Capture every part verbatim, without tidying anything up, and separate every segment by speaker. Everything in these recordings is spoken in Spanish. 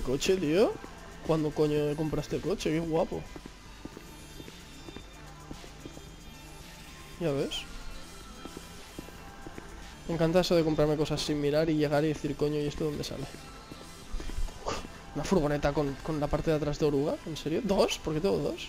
Speaker 1: coche, tío? ¿Cuándo coño compraste coche? Qué guapo. Ya ves. Me encanta eso de comprarme cosas sin mirar y llegar y decir, coño, ¿y esto dónde sale? Una furgoneta con, con la parte de atrás de oruga, ¿en serio? ¿Dos? ¿Por qué tengo dos?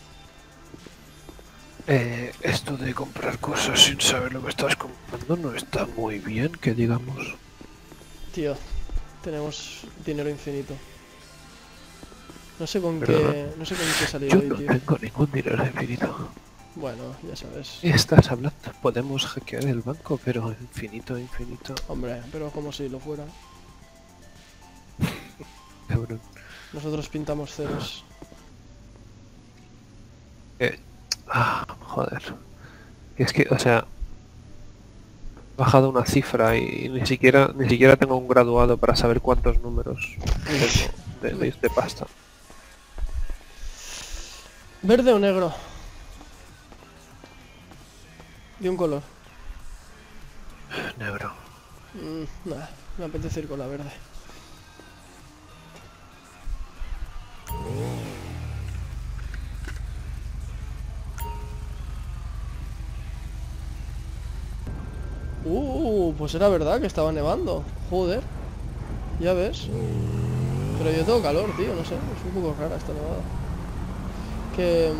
Speaker 2: Eh, esto de comprar cosas sin saber lo que estás comprando no está muy bien, que digamos.
Speaker 1: Tío, tenemos dinero infinito. No sé con
Speaker 2: Perdona.
Speaker 1: qué... No sé con qué salir
Speaker 2: Yo
Speaker 1: hoy,
Speaker 2: no
Speaker 1: tío.
Speaker 2: tengo ningún dinero infinito.
Speaker 1: Bueno, ya sabes.
Speaker 2: ¿Qué estás hablando? Podemos hackear el banco, pero infinito, infinito.
Speaker 1: Hombre, pero como si lo fuera.
Speaker 2: Cabrón.
Speaker 1: Nosotros pintamos ceros.
Speaker 2: Eh, ah, joder. Es que, o sea, he bajado una cifra y ni siquiera ni siquiera tengo un graduado para saber cuántos números tengo de, de, de pasta.
Speaker 1: ¿Verde o negro? De un color.
Speaker 2: Negro.
Speaker 1: Mm, nah, me apetece ir con la verde. Uh, pues era verdad que estaba nevando. Joder. Ya ves. Pero yo tengo calor, tío, no sé. Es un poco rara esta nevada. Que...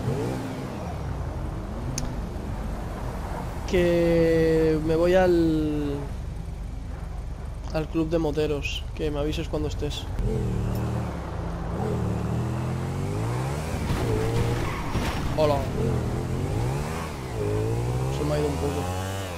Speaker 1: Que me voy al... Al club de moteros. Que me avises cuando estés. Hola. Se me ha ido un poco.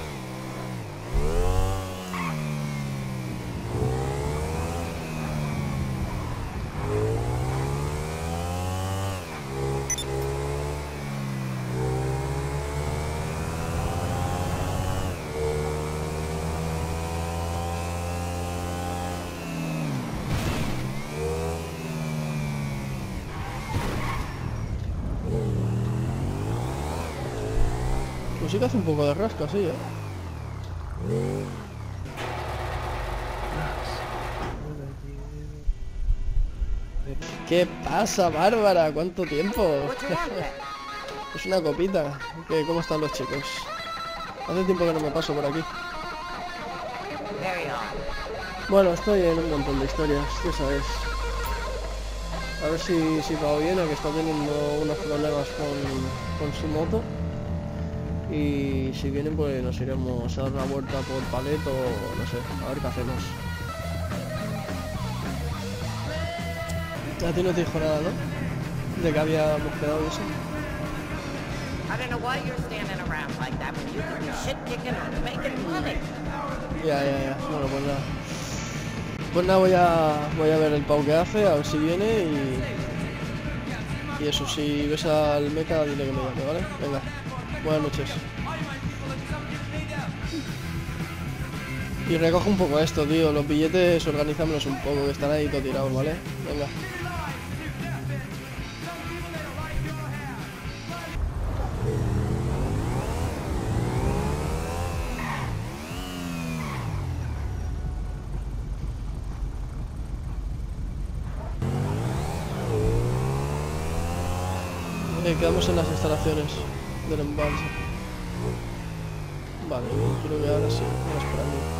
Speaker 1: Pues sí que hace un poco de rasca, sí, ¿eh? ¿Qué pasa, Bárbara? ¿Cuánto tiempo? Es una copita. ¿Qué, ¿Cómo están los chicos? Hace tiempo que no me paso por aquí. Bueno, estoy en un montón de historias, ya sabes. A ver si, si Pau viene, que está teniendo unos problemas con, con su moto. Y si vienen, pues nos iremos a dar una vuelta por Paleto o no sé, a ver qué hacemos. A ti no te dijo nada, ¿no? De que habíamos quedado y eso. Ya, ya, ya. Bueno, pues nada. Pues nada, voy a, voy a ver el Pau que hace, a ver si viene y... Y eso, si ves al meca, dile que me llame, ¿vale? Venga, buenas noches. Y recoge un poco esto, tío. Los billetes, organízamelos un poco, que están ahí todo tirados, ¿vale? Venga. Eh, quedamos en las instalaciones del embalse. Vale, creo que ahora sí, ahora es por aquí.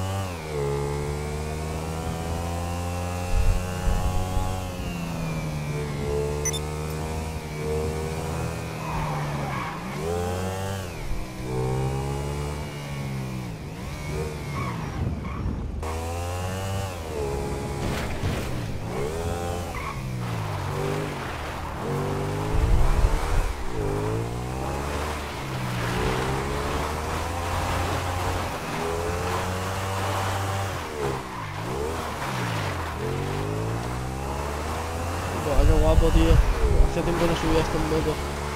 Speaker 1: Buah, qué guapo, tío. Hace tiempo no subía esto en moto.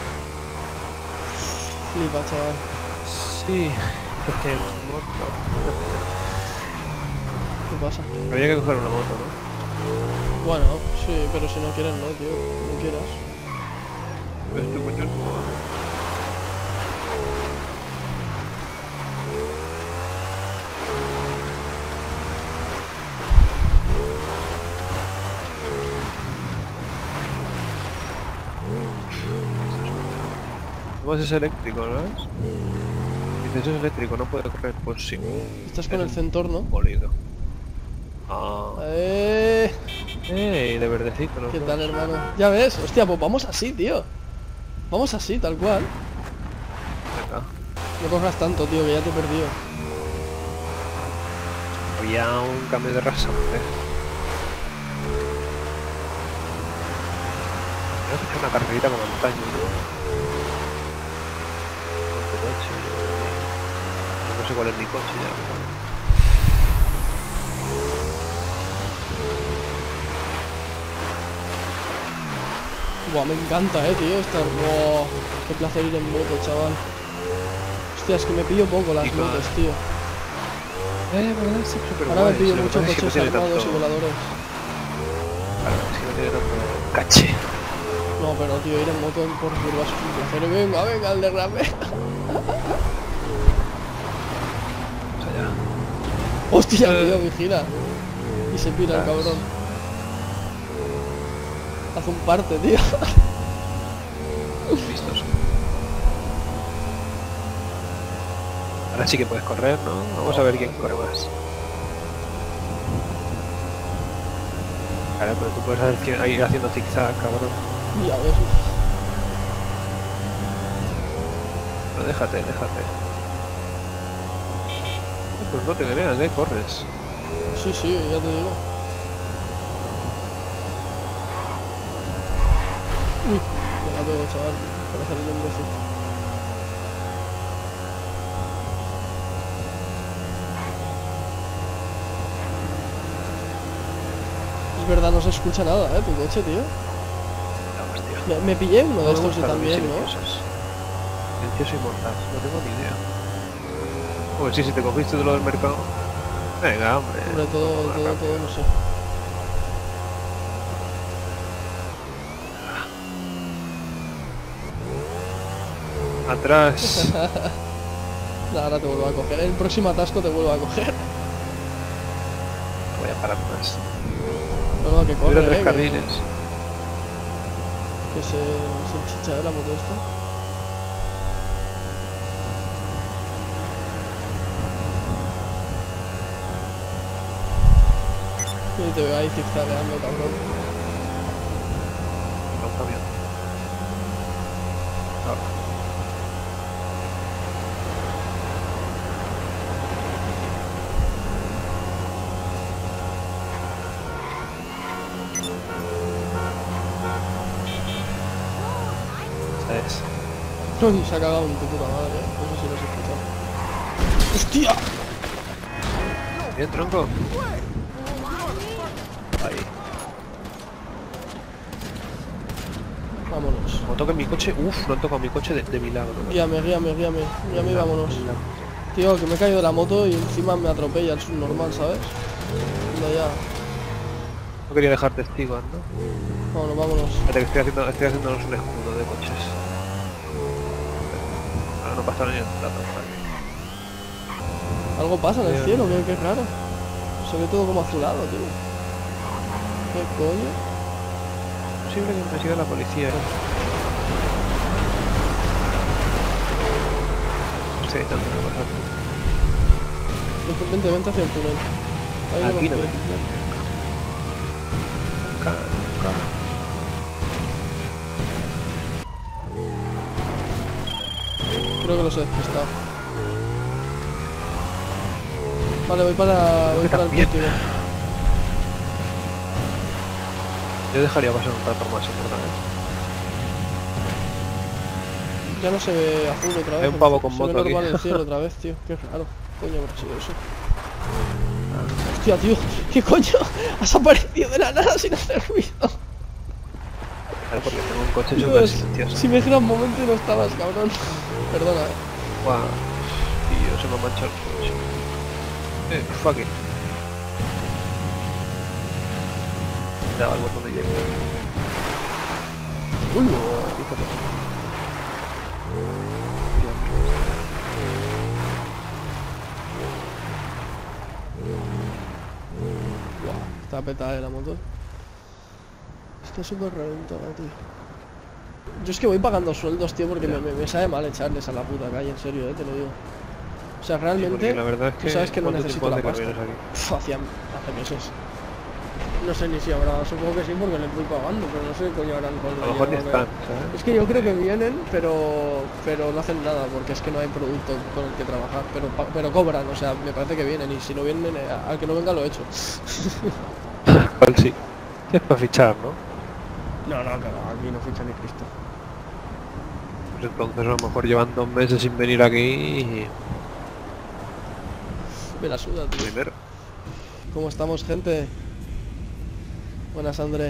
Speaker 1: Flipa, chaval.
Speaker 2: Sí, porque moto.
Speaker 1: ¿Qué pasa?
Speaker 2: Habría que coger una moto, ¿no?
Speaker 1: Bueno, sí, pero si no quieres, no, tío. No quieras.
Speaker 2: Pero este coche es nuevo. Además es eléctrico, ¿no es? Dices, es eléctrico, no puede correr. Pues sí.
Speaker 1: Estás con
Speaker 2: Es
Speaker 1: el Centor, ¿no?
Speaker 2: bolido. Ah.
Speaker 1: Eh,
Speaker 2: ¡Ey! De verdecito los
Speaker 1: ¿Qué
Speaker 2: dos.
Speaker 1: tal, hermano? Ya ves, hostia, pues vamos así, tío. Vamos así, tal cual.
Speaker 2: Venga.
Speaker 1: No corras tanto, tío, que ya te he perdido.
Speaker 2: Había un cambio de rasante. Voy a hacer una carrerita con montaña, ¿no? Con tu coche. No sé cuál es mi coche ya.
Speaker 1: Buah, me encanta, eh, tío, estar... Buah, qué placer ir en moto, chaval. Hostia, es que me pillo poco las
Speaker 2: Y con-
Speaker 1: motos, tío.
Speaker 2: Eh, verdad, es súper
Speaker 1: Ahora me
Speaker 2: guay.
Speaker 1: pillo
Speaker 2: Lo que
Speaker 1: muchos
Speaker 2: pasa es que no
Speaker 1: coches
Speaker 2: tiene
Speaker 1: armados
Speaker 2: tanto-
Speaker 1: y voladores.
Speaker 2: Claro, es que no tiene tanto caché.
Speaker 1: No, pero tío, ir en moto en por curvas es un placer. Venga, venga, el derrame.
Speaker 2: O sea, ya.
Speaker 1: Hostia,
Speaker 2: Eh.
Speaker 1: tío, vigila. Y se pira el
Speaker 2: Ostras.
Speaker 1: cabrón. Hace un parte, tío.
Speaker 2: Listos. Ahora sí que puedes correr, ¿no? Vamos a ver quién corre más. Claro, pero tú puedes hacer- ir haciendo zigzag, cabrón.
Speaker 1: Ya ves.
Speaker 2: Pero déjate, déjate. Pues no te creas, ¿eh? Corres.
Speaker 1: Sí, sí, ya te digo. Uy, me la pego, chaval. Para salir un imbécil. Es verdad, no se escucha nada, eh, tu coche, tío.
Speaker 2: Vamos, tío.
Speaker 1: Me, me pillé uno de
Speaker 2: No me
Speaker 1: estos yo
Speaker 2: gustan los
Speaker 1: también, ¿no?
Speaker 2: silenciosos. Silencioso y mortal, no tengo ni idea. Pues sí, si te cogiste de lo del mercado. Venga, hombre.
Speaker 1: Hombre, todo,
Speaker 2: Vamos
Speaker 1: todo,
Speaker 2: rápido.
Speaker 1: todo, no sé.
Speaker 2: Atrás.
Speaker 1: Nah, ahora te vuelvo a coger. El próximo atasco te vuelvo a coger.
Speaker 2: Voy a parar más.
Speaker 1: No, no, que corre,
Speaker 2: Hubiera
Speaker 1: eh,
Speaker 2: tres
Speaker 1: que,
Speaker 2: carriles.
Speaker 1: que se, se chicha de la moto esta. Y te veo ahí zigzagueando, cabrón.
Speaker 2: No, un camión. Ah, ¿sabes?
Speaker 1: Uy, se ha cagado en tu puta madre, eh. No sé si lo has escuchado. ¡Hostia!
Speaker 2: Bien, tronco. Ahí.
Speaker 1: Vámonos.
Speaker 2: Como toque mi coche. Uf, no han tocado mi coche de, de milagro. ¿no?
Speaker 1: Guíame, guíame, guíame. Guíame y
Speaker 2: Milagro,
Speaker 1: vámonos.
Speaker 2: milagro.
Speaker 1: Tío, que me he caído de la moto y encima me atropella el subnormal, ¿sabes? Anda ya.
Speaker 2: No quería dejar testigos, ¿no?
Speaker 1: Vámonos, vámonos.
Speaker 2: Espérate, que estoy haciendo, estoy haciéndonos un escudo de coches. Ahora no pasa ni el plato. Vale.
Speaker 1: Algo pasa en el
Speaker 2: Bien.
Speaker 1: cielo, qué, qué raro. Se ve todo como azulado, tío. ¿Qué coño?
Speaker 2: Es posible que me siga la policía. ¿no? Estoy evitando que pasa.
Speaker 1: Vente, vente hacia el túnel. Ahí lo
Speaker 2: Aquí no
Speaker 1: vamos
Speaker 2: me
Speaker 1: a ver.
Speaker 2: Acá, acá.
Speaker 1: Creo que los he despistado. Vale, voy para, voy
Speaker 2: que
Speaker 1: para el
Speaker 2: también.
Speaker 1: pórtico.
Speaker 2: Yo dejaría pasar un rato más, en verdad. ¿eh?
Speaker 1: Ya no se ve azul otra vez.
Speaker 2: Hay un pavo con
Speaker 1: se
Speaker 2: moto
Speaker 1: ve normal
Speaker 2: aquí.
Speaker 1: el cielo otra vez, tío. Qué raro. Coño, habrá sido eso. Hostia, tío. ¿Qué coño? Has aparecido de la nada sin hacer ruido.
Speaker 2: Claro, porque tengo un coche súper
Speaker 1: Dios,
Speaker 2: silencioso.
Speaker 1: si me gira un momento y no estabas, cabrón. Perdona, eh.
Speaker 2: Guau. Tío, se me ha manchado el coche. Eh, fuck it. Daba el botón de lleno.
Speaker 1: Uy, Buah, está petada de la moto. Está súper reventada, tío. Yo es que voy pagando sueldos, tío, porque me, me, me sabe mal echarles a la puta calle, en serio, eh, te lo digo. O sea, realmente,
Speaker 2: Sí, la verdad es que
Speaker 1: tú sabes que no
Speaker 2: ¿cuánto
Speaker 1: necesito
Speaker 2: tiempo
Speaker 1: la
Speaker 2: hace que
Speaker 1: pasta.
Speaker 2: vienes aquí?
Speaker 1: Pff, hacía, hace meses. No sé ni si habrá, supongo que sí, porque les voy pagando, pero no sé qué coño harán con
Speaker 2: A lo mejor ni
Speaker 1: el dinero
Speaker 2: están,
Speaker 1: que...
Speaker 2: ¿sabes?
Speaker 1: Es que yo creo que vienen, pero pero no hacen nada, porque es que no hay producto con el que trabajar, pero pa- pero cobran, o sea, me parece que vienen, y si no vienen, eh, al que no venga lo he hecho.
Speaker 2: ¿Cuál sí? Es para fichar, ¿no?
Speaker 1: No, no, claro, aquí no ficha ni Cristo.
Speaker 2: Pues entonces a lo mejor llevan dos meses sin venir aquí y...
Speaker 1: Me la suda, tío.
Speaker 2: primero.
Speaker 1: ¿Cómo estamos, gente? Buenas, André.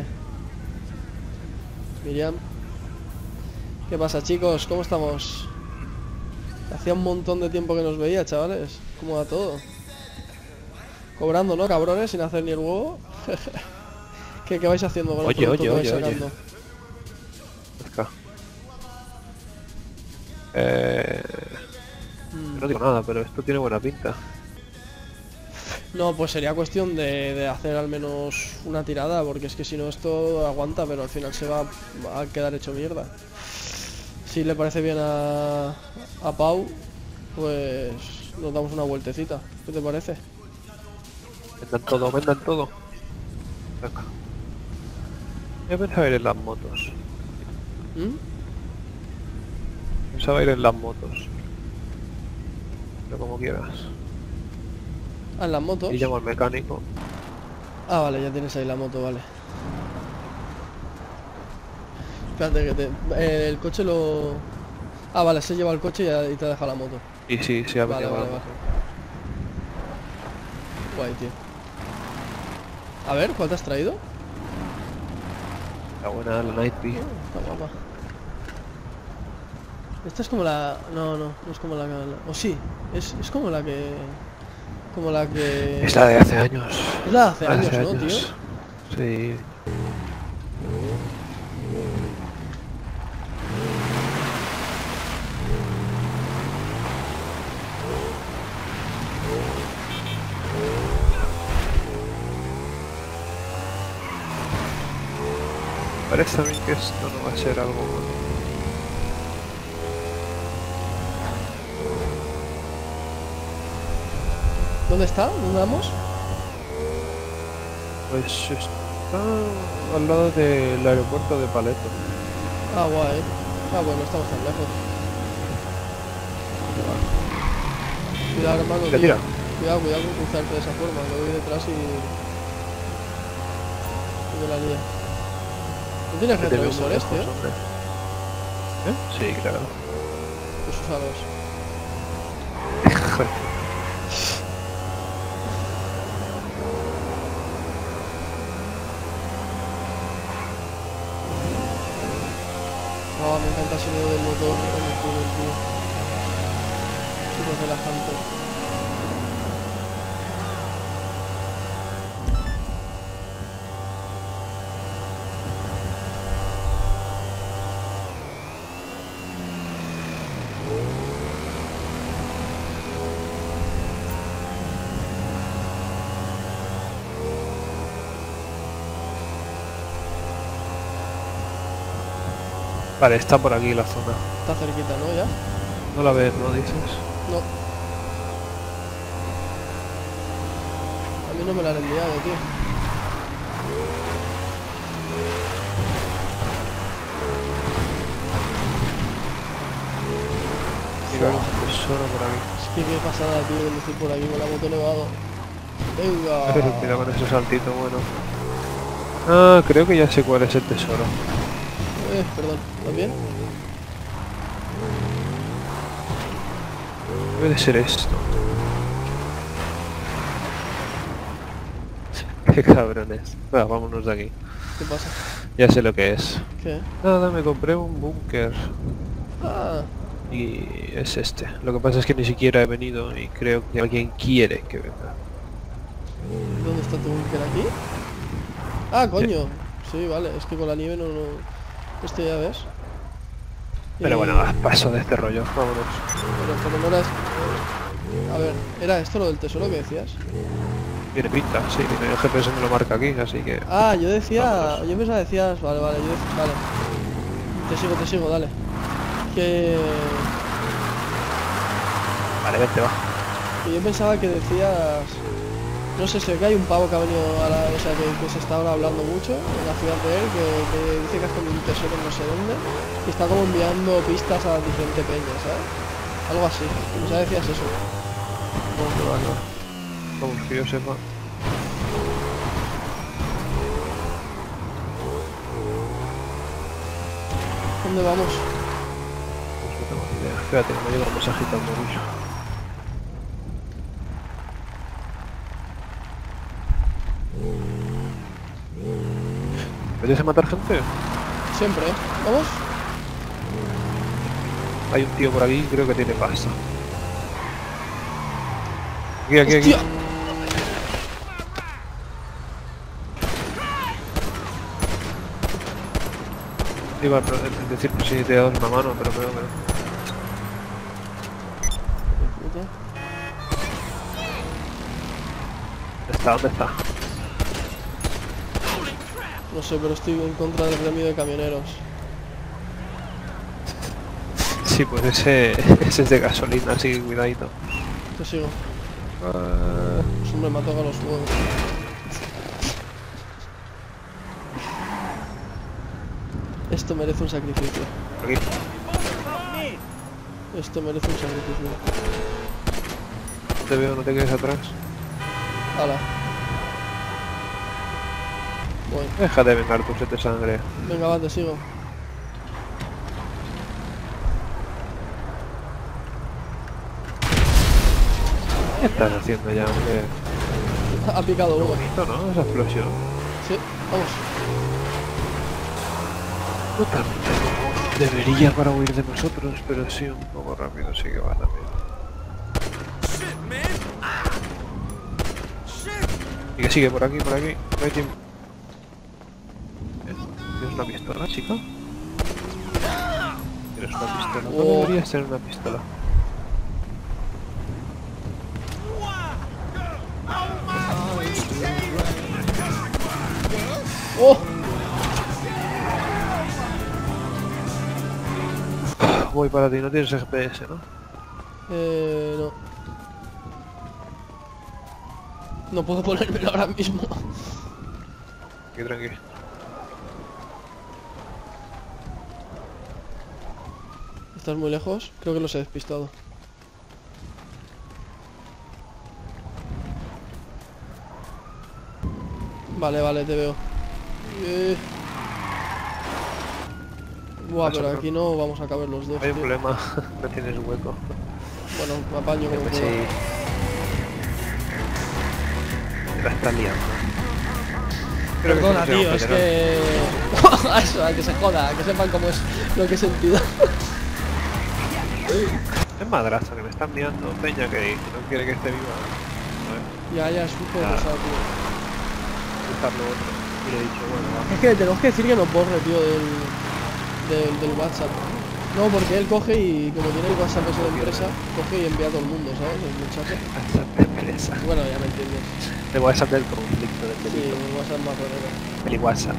Speaker 1: Miriam. ¿Qué pasa, chicos? ¿Cómo estamos? Hacía un montón de tiempo que nos veía, chavales. ¿Cómo va todo? Cobrando, ¿no, cabrones? Sin hacer ni el huevo. ¿Qué, ¿Qué vais haciendo con el
Speaker 2: Oye,
Speaker 1: producto
Speaker 2: oye,
Speaker 1: que vais
Speaker 2: oye, oye.
Speaker 1: sacando?
Speaker 2: Acá. Eh...
Speaker 1: Mm.
Speaker 2: No digo nada, pero esto tiene buena pinta.
Speaker 1: No, pues sería cuestión de, de hacer al menos una tirada, porque es que si no esto aguanta, pero al final se va a quedar hecho mierda. Si le parece bien a, a Pau, pues nos damos una vueltecita. ¿Qué te parece?
Speaker 2: Vendan todo, vendan todo. Venga. Yo pensaba ir en las motos.
Speaker 1: ¿Mm?
Speaker 2: Pensaba ir en las motos. Pero como quieras.
Speaker 1: Ah, en las motos.
Speaker 2: Y llamo al mecánico.
Speaker 1: Ah, vale, ya tienes ahí la moto, vale. Espérate que te... eh, el coche lo... Ah, vale, se lleva el coche y, ya- y te deja la moto.
Speaker 2: Y sí, sí, ha
Speaker 1: Vale,
Speaker 2: venido
Speaker 1: vale,
Speaker 2: la
Speaker 1: vale.
Speaker 2: moto.
Speaker 1: Guay, tío. A ver, ¿cuál te has traído?
Speaker 2: La buena, la Nightbee.
Speaker 1: Está guapa. Esta es como la... No, no, no es como la... la- O sí, es, es como la que... Como la que...
Speaker 2: Es la de hace años.
Speaker 1: Es la de hace años, ¿no, tío?
Speaker 2: Sí. Parece a mí que esto no va a ser algo bueno.
Speaker 1: ¿Dónde está? ¿Dónde vamos?
Speaker 2: Pues está al lado del aeropuerto de Paleto.
Speaker 1: Ah, guay. Ah, bueno, estamos tan lejos. Cuidado, hermano,
Speaker 2: ¿Te
Speaker 1: tío.
Speaker 2: tira?
Speaker 1: Cuidado, cuidado con cruzarte de esa forma, que voy detrás y... y me la lía. ¿No tienes
Speaker 2: Que te veo muy
Speaker 1: retrovisores,
Speaker 2: lejos,
Speaker 1: tío?
Speaker 2: hombre. ¿Eh? Sí, claro.
Speaker 1: Pues úsalos. Oh, me encanta el sonido del motor cuando sube el tío. Súper relajante.
Speaker 2: Vale, está por aquí la zona.
Speaker 1: Está cerquita, ¿no? Ya.
Speaker 2: No la ves, ¿no? Dices.
Speaker 1: No. A mí no me la han enviado, tío.
Speaker 2: Mira, un tesoro por aquí.
Speaker 1: Es que qué pasada, tío, cuando estoy por aquí con la moto elevado. Venga.
Speaker 2: Cuidado con ese saltito, bueno. Ah, creo que ya sé cuál es el tesoro.
Speaker 1: Eh, perdón, ¿también?
Speaker 2: Debe de ser esto. Qué cabrones. Va, vámonos de aquí.
Speaker 1: ¿Qué pasa?
Speaker 2: Ya sé lo que es.
Speaker 1: ¿Qué?
Speaker 2: Nada, me compré un búnker.
Speaker 1: Ah,
Speaker 2: Y es este. Lo que pasa es que ni siquiera he venido y creo que alguien quiere que venga.
Speaker 1: ¿dónde está tu búnker aquí? Ah, coño. Sí, vale, es que con la nieve no... no... Esto ya ves.
Speaker 2: Pero
Speaker 1: Eh,
Speaker 2: bueno, va, paso de este rollo. Vámonos.
Speaker 1: Pero, pero no era... A ver, ¿era esto lo del tesoro que decías?
Speaker 2: Tiene pinta, sí. El G P S me lo marca aquí, así que...
Speaker 1: Ah, yo decía...
Speaker 2: Vámonos.
Speaker 1: Yo pensaba que decías... Vale, vale, yo decía... Vale. Te sigo, te sigo, dale. Que...
Speaker 2: Vale, vente, va.
Speaker 1: que yo pensaba que decías... No sé, sé que hay un pavo que ha venido a la... O sea, que, que se está ahora hablando mucho en la ciudad de él, que, que dice que hace un tesoro no sé dónde, y está como enviando pistas a diferentes peñas, ¿sabes? Algo así. O sea, decías eso.
Speaker 2: No, no, no, no. Vamos, que yo sepa.
Speaker 1: ¿Dónde vamos?
Speaker 2: Pues no tengo ni idea. Espérate, que me llega un mensajito al móvil. ¿Apetece matar gente?
Speaker 1: Siempre, ¿eh? ¿Vamos?
Speaker 2: Hay un tío por aquí, creo que tiene pasta. Aquí, aquí, aquí.
Speaker 1: ¡Hostia!
Speaker 2: Iba a pro- decir por si te das una mano, pero creo que no.
Speaker 1: Puta.
Speaker 2: ¿Dónde está? ¿Dónde está?
Speaker 1: No sé, pero estoy en contra del gremio de camioneros.
Speaker 2: Sí, pues ese, ese es de gasolina, así que cuidadito.
Speaker 1: Te sigo.
Speaker 2: Uh,
Speaker 1: Pues hombre, me ha tocado los huevos. Esto merece un sacrificio.
Speaker 2: aquí.
Speaker 1: Esto merece un sacrificio.
Speaker 2: No te veo, no te quedes atrás.
Speaker 1: Hala. Voy.
Speaker 2: Deja de vengar tu sed de sangre.
Speaker 1: Venga, va, te sigo.
Speaker 2: ¿Qué estás haciendo ya, hombre?
Speaker 1: Ha picado uno.
Speaker 2: Bonito, ¿no? Esa explosión.
Speaker 1: Sí, vamos.
Speaker 2: No tanto como debería para huir de nosotros, pero sí un poco rápido, sí que va también. Sigue, sigue, por aquí, por aquí. No hay tiempo. ¿Tienes una pistola, chica? ¿Tienes una pistola? No
Speaker 1: Oh.
Speaker 2: deberías tener una pistola.
Speaker 1: ¡Oh!
Speaker 2: Voy para ti, no tienes G P S, ¿no?
Speaker 1: Eh, no. No puedo ponérmelo ahora mismo.
Speaker 2: Aquí, tranqui.
Speaker 1: ¿Estás muy lejos? Creo que los he despistado. Vale, vale, te veo. Eh. Buah,
Speaker 2: Pasa,
Speaker 1: pero
Speaker 2: bro.
Speaker 1: aquí no vamos a caber los dos,
Speaker 2: Hay un
Speaker 1: tío.
Speaker 2: problema, no tienes hueco.
Speaker 1: Bueno, me apaño como
Speaker 2: Sí.
Speaker 1: puedo.
Speaker 2: La estás liando. Creo
Speaker 1: Perdona,
Speaker 2: que se
Speaker 1: tío,
Speaker 2: llama
Speaker 1: es
Speaker 2: federal.
Speaker 1: que... Eso, a que se joda, que sepan cómo es lo que he sentido.
Speaker 2: Es madrazo que me están liando. Peña que no quiere que esté viva.
Speaker 1: Ya, ya, es un poco
Speaker 2: Ah.
Speaker 1: pesado, tío.
Speaker 2: Buscar lo otro. Y le he dicho, bueno, va.
Speaker 1: Es que tenemos que decir que nos borre, tío, del, del, del WhatsApp. No, porque él coge y, como tiene el WhatsApp ese de empresa, coge y envía a todo el mundo, ¿sabes? El mensaje.
Speaker 2: WhatsApp de empresa.
Speaker 1: Bueno, ya me entiendes.
Speaker 2: De WhatsApp del conflicto, del
Speaker 1: Sí,
Speaker 2: delito.
Speaker 1: el WhatsApp más rolero.
Speaker 2: El WhatsApp.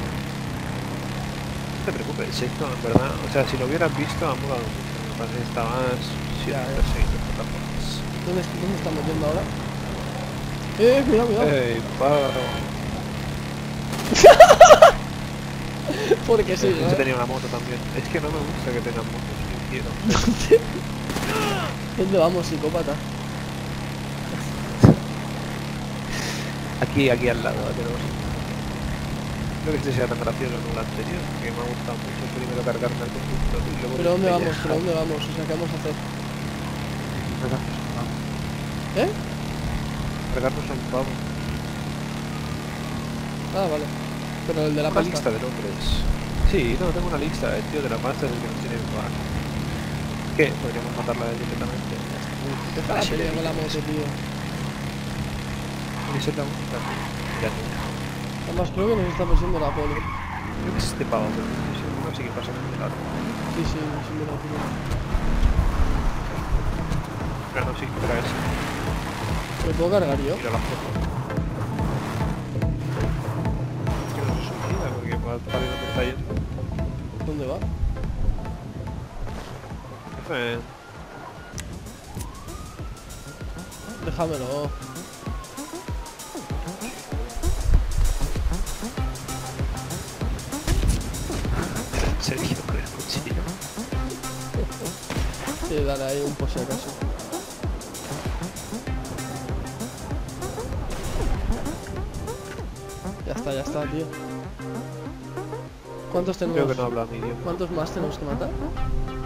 Speaker 2: No te preocupes, esto en verdad, o sea, si lo hubieras visto ha molado mucho. Me parece que estabas
Speaker 1: Ya,
Speaker 2: siendo
Speaker 1: ya.
Speaker 2: seguido por las formas.
Speaker 1: ¿Dónde, ¿Dónde estamos yendo ahora? Eh, cuidado, cuidado.
Speaker 2: ¡Ey, paro!
Speaker 1: Porque sí,
Speaker 2: Ese
Speaker 1: ¿no?
Speaker 2: tenía una moto también. Es que no me gusta que tengan motos, yo quiero.
Speaker 1: ¿Dónde vamos, psicópata?
Speaker 2: Aquí, aquí al lado, tenemos. Creo que este sea tan gracioso como el anterior, que me ha gustado mucho primero cargarme al conductor y luego...
Speaker 1: ¿Pero dónde vamos?
Speaker 2: pellejar.
Speaker 1: ¿Pero dónde vamos? O sea, ¿qué vamos a hacer?
Speaker 2: Cargarnos a un pavo.
Speaker 1: ¿Eh?
Speaker 2: Cargarnos a un pavo.
Speaker 1: Ah, vale. Pero el de la
Speaker 2: Una
Speaker 1: pasta.
Speaker 2: lista de nombres. Sí, no, tengo una lista. El tío de la pasta es el que nos tiene que pagar. ¿Qué? Podríamos matarla directamente.
Speaker 1: Deja la pelea con la moto, tío.
Speaker 2: Puede ser la única. Ya no.
Speaker 1: Además, creo que nos está persiguiendo la poli.
Speaker 2: Creo que es este pavo, pero no estoy seguro, así que pasa de lado.
Speaker 1: Sí, sí, sí, mira, mira.
Speaker 2: Pero no, sí, era ese.
Speaker 1: ¿Me puedo cargar yo?
Speaker 2: Mira la foto. Es que no se subida porque para para donde está yendo.
Speaker 1: ¿Dónde va?
Speaker 2: Eh,
Speaker 1: Déjamelo.
Speaker 2: en serio, con el cuchillo.
Speaker 1: Sí, dale ahí un por si acaso. Ya está, ya está, tío. ¿Cuántos tenemos?
Speaker 2: Creo que no habla mi idioma.
Speaker 1: ¿Cuántos más tenemos que matar?